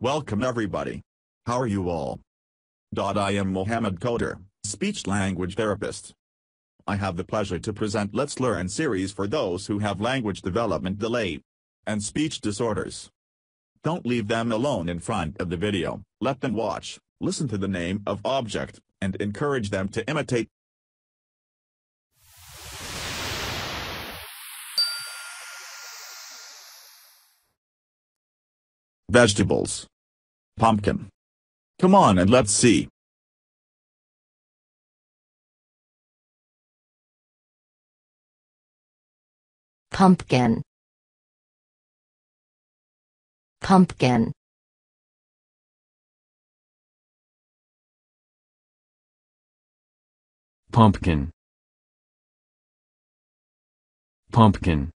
Welcome everybody. How are you all? I am Mohamed Khodir, speech-language therapist. I have the pleasure to present Let's Learn series for those who have language development delay and speech disorders. Don't leave them alone in front of the video. Let them watch, listen to the name of object, and encourage them to imitate. Vegetables. Pumpkin. Come on and let's see. Pumpkin. Pumpkin. Pumpkin. Pumpkin.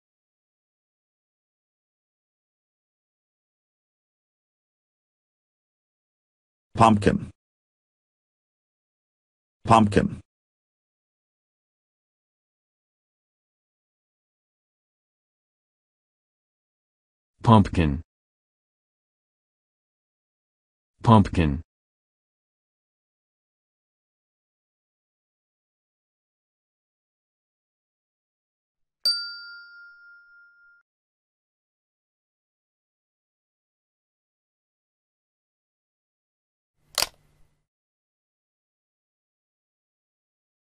Pumpkin. Pumpkin. Pumpkin. Pumpkin.